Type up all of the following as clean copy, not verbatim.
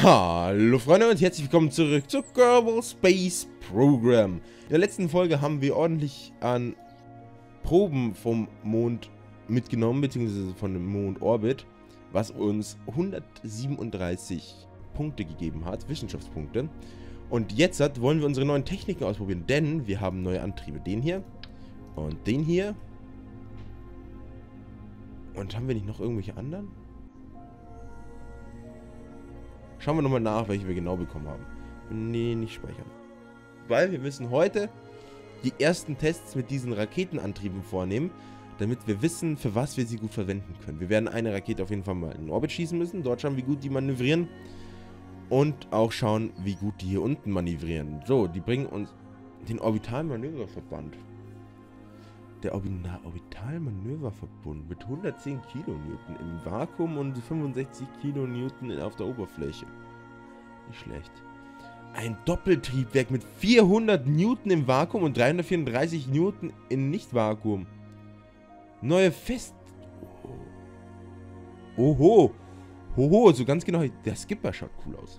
Hallo Freunde und herzlich willkommen zurück zu Kerbal Space Program. In der letzten Folge haben wir ordentlich an Proben vom Mond mitgenommen, beziehungsweise von dem Mondorbit, was uns 137 Punkte gegeben hat, Wissenschaftspunkte. Und jetzt wollen wir unsere neuen Techniken ausprobieren, denn wir haben neue Antriebe. Den hier und den hier. Und haben wir nicht noch irgendwelche anderen? Schauen wir nochmal nach, welche wir genau bekommen haben. Nee, nicht speichern. Weil wir müssen heute die ersten Tests mit diesen Raketenantrieben vornehmen, damit wir wissen, für was wir sie gut verwenden können. Wir werden eine Rakete auf jeden Fall mal in den Orbit schießen müssen. Dort schauen, wie gut die manövrieren. Und auch schauen, wie gut die hier unten manövrieren. So, die bringen uns den Orbitalmanöververband. Der Orbitalmanöververbund mit 110 Kilonewton im Vakuum und 65 Kilonewton auf der Oberfläche. Nicht schlecht. Ein Doppeltriebwerk mit 400 Newton im Vakuum und 334 Newton in Nicht-Vakuum. Neue Oho. Hoho, so ganz genau. Der Skipper schaut cool aus.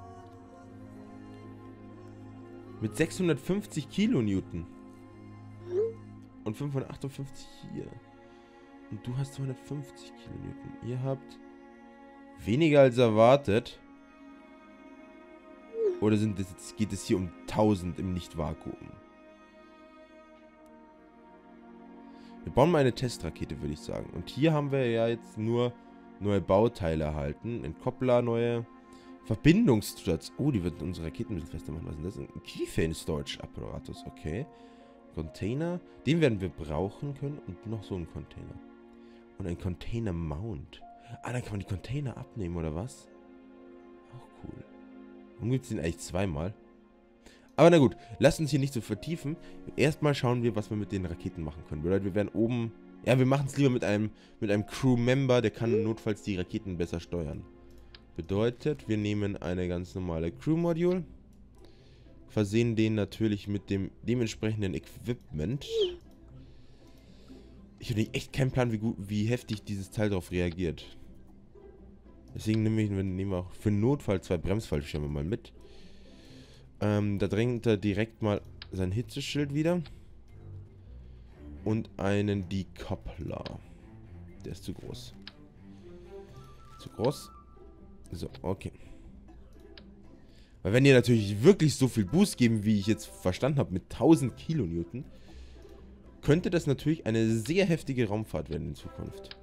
Mit 650 Kilonewton. Und 558 hier. Und du hast 250 Kilonewton. Ihr habt weniger als erwartet. Oder geht es hier um 1000 im Nicht-Vakuum? Wir bauen mal eine Testrakete, würde ich sagen. Und hier haben wir ja jetzt nur neue Bauteile erhalten. Ein Koppler, neue Verbindungssturz. Oh, die wird unsere Raketen ein bisschen fester machen. Was ist denn das? Ein Keyfane-Storage-Apparatus, okay. Container, den werden wir brauchen können und noch so einen Container. Und ein Container-Mount. Ah, dann kann man die Container abnehmen, oder was? Auch cool. Warum gibt es den eigentlich zweimal? Aber na gut, lasst uns hier nicht so vertiefen. Erstmal schauen wir, was wir mit den Raketen machen können. Bedeutet, wir werden oben... Ja, wir machen es lieber mit einem Crew-Member, der kann notfalls die Raketen besser steuern. Bedeutet, wir nehmen eine ganz normale Crew-Module. Versehen den natürlich mit dem dementsprechenden Equipment. Ich habe echt keinen Plan, wie heftig dieses Teil darauf reagiert. Deswegen nehmen wir auch für Notfall 2 Bremsfallschirme mal mit. Da drängt er direkt mal sein Hitzeschild wieder. Und einen Decoupler. Der ist zu groß. Zu groß. So, okay. Weil wenn ihr natürlich wirklich so viel Boost geben, wie ich jetzt verstanden habe, mit 1000 Kilonewton, könnte das natürlich eine sehr heftige Raumfahrt werden in Zukunft.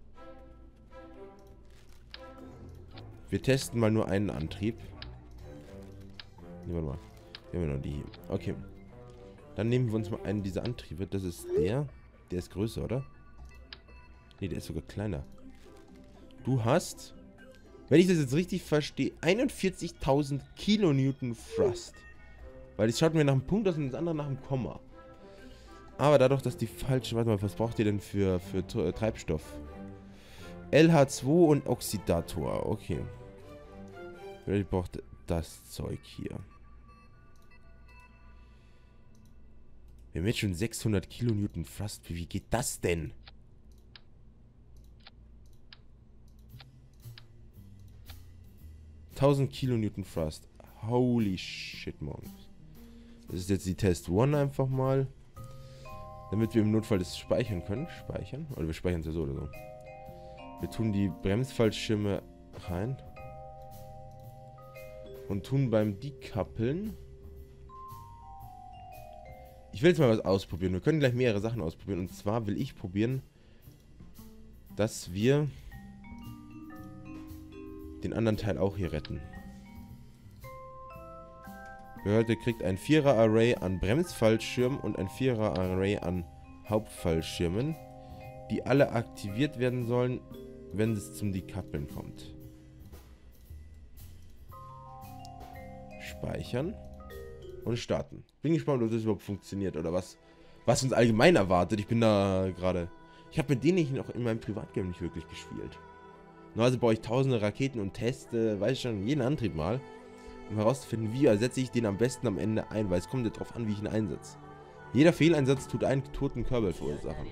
Wir testen mal nur einen Antrieb. Nee, warte mal. Wir haben ja noch die hier. Okay. Dann nehmen wir uns mal einen dieser Antriebe. Das ist der. Der ist größer, oder? Nee, der ist sogar kleiner. Du hast... Wenn ich das jetzt richtig verstehe, 41.000 Kilonewton Thrust. Weil das schaut mir nach einem Punkt aus und das andere nach einem Komma. Aber dadurch, dass die falsche... Warte mal, was braucht ihr denn für Treibstoff? LH2 und Oxidator. Okay. Ich brauche das Zeug hier. Wir haben jetzt schon 600 Kilonewton Thrust. Wie geht das denn? Kilonewton Thrust. Holy shit, morgens. Das ist jetzt die Test 1 einfach mal. Damit wir im Notfall das speichern können. Speichern? Oder wir speichern es ja so oder so. Wir tun die Bremsfallschirme rein. Und tun beim Decoupeln. Ich will jetzt mal was ausprobieren. Wir können gleich mehrere Sachen ausprobieren. Und zwar will ich probieren, dass wir den anderen Teil auch hier retten. Behörde kriegt ein 4er-Array an Bremsfallschirmen und ein 4er-Array an Hauptfallschirmen, die alle aktiviert werden sollen, wenn es zum Decoupeln kommt. Speichern und starten. Bin gespannt, ob das überhaupt funktioniert oder was uns allgemein erwartet. Ich bin da gerade... Ich habe mit denen noch in meinem Privatgame nicht wirklich gespielt. Also baue ich tausende Raketen und teste, weiß ich schon, jeden Antrieb mal, um herauszufinden, wie ersetze ich den am besten am Ende ein, weil es kommt ja darauf an, wie ich ihn einsetze. Jeder Fehleinsatz tut einen toten Kerbal verursachen.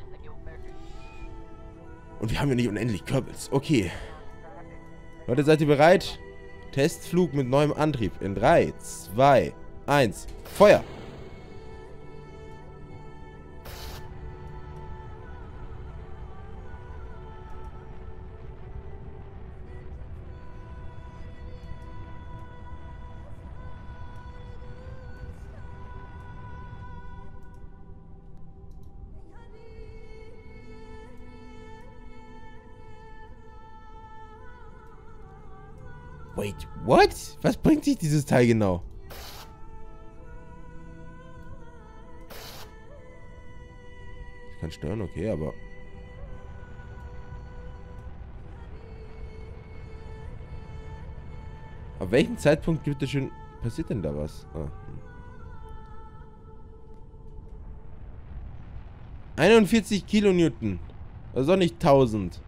Und wir haben ja nicht unendlich Kerbals. Okay. Leute, seid ihr bereit? Testflug mit neuem Antrieb. In 3, 2, 1. Feuer! Wait, what? Was bringt sich dieses Teil genau? Ich kann steuern, okay, aber... Ab welchem Zeitpunkt gibt es schon... Passiert denn da was? Ah. 41 Kilonewton. Also nicht 1000.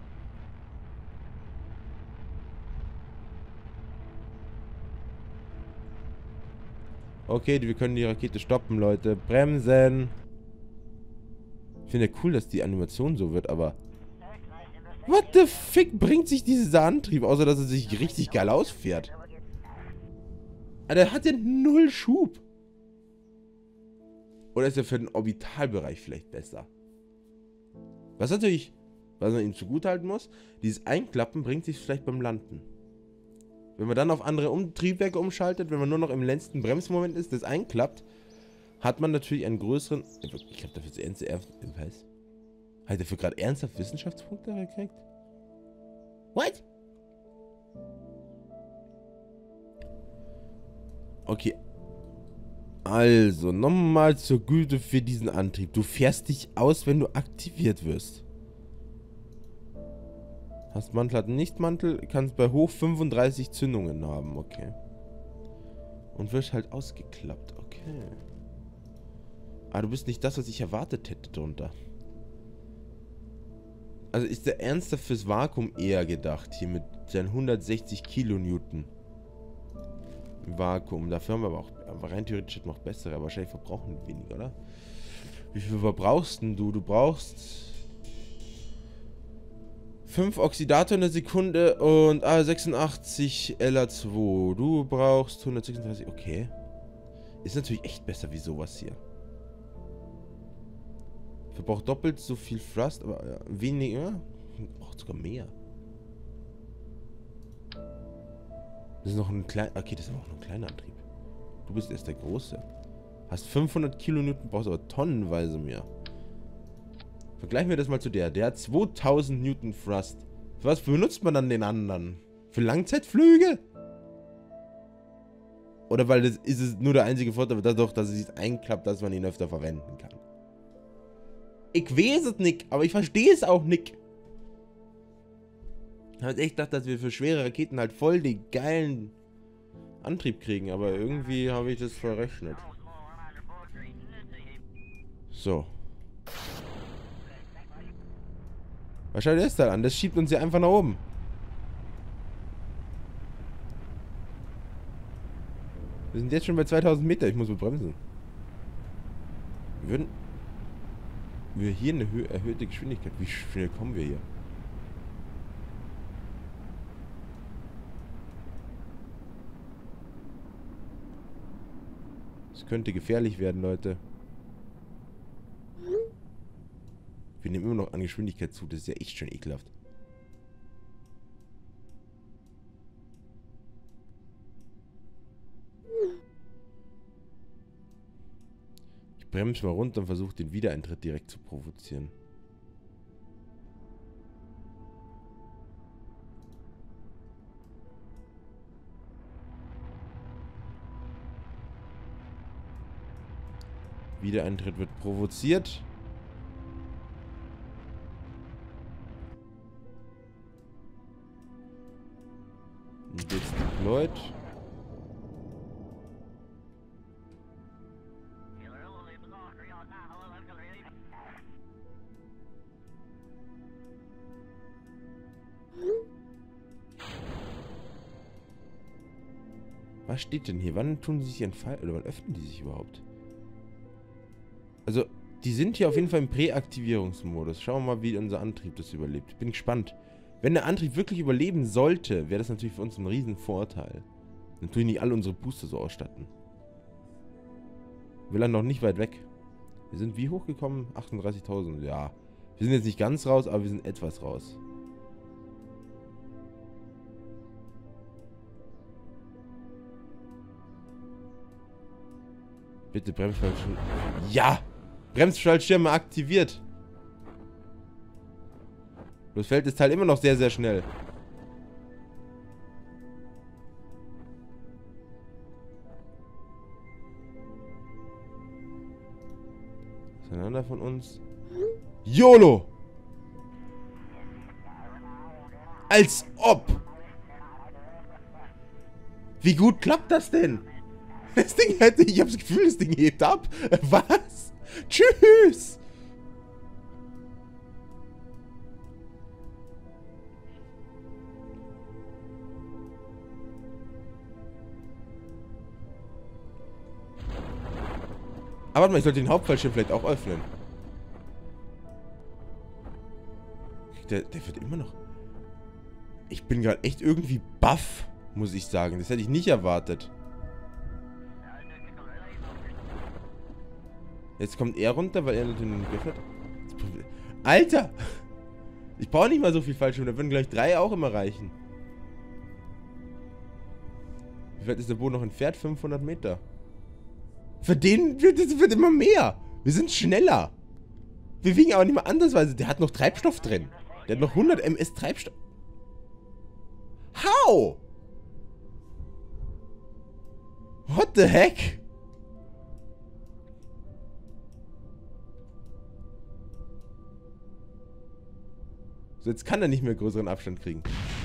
Okay, wir können die Rakete stoppen, Leute. Bremsen. Ich finde ja cool, dass die Animation so wird, aber... What the fick bringt sich dieser Antrieb, außer dass er sich richtig geil ausfährt? Alter, der hat ja null Schub. Oder ist er für den Orbitalbereich vielleicht besser? Was natürlich, was man ihm zugutehalten muss, dieses Einklappen bringt sich vielleicht beim Landen. Wenn man dann auf andere Triebwerke umschaltet, wenn man nur noch im letzten Bremsmoment ist, das einklappt, hat man natürlich einen größeren... Ich glaube, dafür ist was? Hat er für gerade ernsthaft Wissenschaftspunkte gekriegt? What? Okay. Also, nochmal zur Güte für diesen Antrieb. Du fährst dich aus, wenn du aktiviert wirst. Hast Mantel, hat nicht Mantel, kannst bei hoch 35 Zündungen haben, okay. Und wirst halt ausgeklappt, okay. Aber du bist nicht das, was ich erwartet hätte drunter. Also ist der ernsthaft fürs Vakuum eher gedacht, hier mit seinen 160 Kilonewton. Vakuum, dafür haben wir aber rein theoretisch noch bessere, aber wahrscheinlich verbrauchen wir weniger, oder? Wie viel verbrauchst denn du? Du brauchst... 5 Oxidator in der Sekunde und 86 LA2. Du brauchst 136. Okay. Ist natürlich echt besser wie sowas hier. Verbraucht doppelt so viel Thrust, aber ja, weniger. Braucht sogar mehr. Das ist noch ein kleiner... Okay, das ist aber auch noch ein kleiner Antrieb. Du bist erst der Große. Hast 500 Kilonewton, brauchst aber tonnenweise mehr. Vergleichen wir das mal zu der. Der hat 2000 Newton Thrust. Für was benutzt man dann den anderen? Für Langzeitflüge? Oder weil das ist es nur der einzige Vorteil, dadurch, dass es sich einklappt, dass man ihn öfter verwenden kann. Ich weiß es nicht, aber ich verstehe es auch nicht. Ich habe echt gedacht, dass wir für schwere Raketen halt voll den geilen Antrieb kriegen, aber irgendwie habe ich das verrechnet. So. Was schaut das da an? Das schiebt uns ja einfach nach oben. Wir sind jetzt schon bei 2000 Meter. Ich muss mal bremsen. Wir hier eine erhöhte Geschwindigkeit. Wie schnell kommen wir hier? Es könnte gefährlich werden, Leute. Wir nehmen immer noch an Geschwindigkeit zu. Das ist ja echt schon ekelhaft. Ich bremse mal runter und versuche den Wiedereintritt direkt zu provozieren. Wiedereintritt wird provoziert. Und jetzt deployed. Was steht denn hier? Wann tun sie sich entfalten? Oder wann öffnen die sich überhaupt? Also, die sind hier auf jeden Fall im Präaktivierungsmodus. Schauen wir mal, wie unser Antrieb das überlebt. Ich bin gespannt. Wenn der Antrieb wirklich überleben sollte, wäre das natürlich für uns ein riesen Vorteil. Natürlich nicht alle unsere Booster so ausstatten. Will er noch nicht weit weg. Wir sind wie hoch gekommen? 38.000, ja. Wir sind jetzt nicht ganz raus, aber wir sind etwas raus. Bitte Bremsschaltschirme. Ja! Bremsschaltschirme aktiviert. Bloß fällt das Teil immer noch sehr, sehr schnell. Auseinander von uns. YOLO! Als ob! Wie gut klappt das denn? Das Ding hätte, ich habe das Gefühl, das Ding hebt ab. Was? Tschüss! Aber warte mal, ich sollte den Hauptfallschirm vielleicht auch öffnen. Der wird immer noch... Ich bin gerade echt irgendwie baff, muss ich sagen. Das hätte ich nicht erwartet. Jetzt kommt er runter, weil er natürlich einen Griff hat. Alter! Ich brauche nicht mal so viel Fallschirm. Da würden gleich 3 auch immer reichen. Wie weit ist der Boden noch entfernt? 500 Meter. Für den wird immer mehr. Wir sind schneller. Wir wiegen aber nicht mal andersweise. Der hat noch Treibstoff drin. Der hat noch 100 ms Treibstoff. How? What the heck? So, jetzt kann er nicht mehr größeren Abstand kriegen.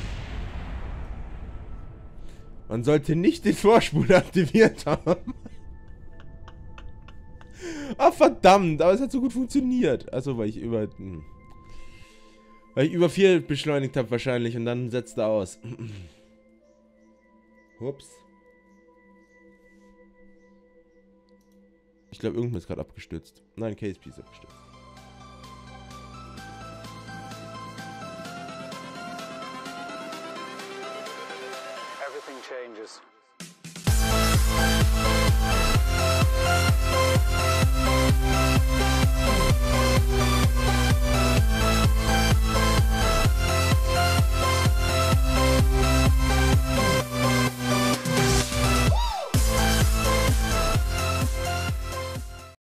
Man sollte nicht den Vorspulen aktiviert haben. Ah, verdammt, aber es hat so gut funktioniert. Also, weil ich über viel beschleunigt habe wahrscheinlich und dann setzt er aus. Ups. Ich glaube, irgendwas ist gerade abgestürzt. Nein, KSP ist abgestürzt. Everything changes.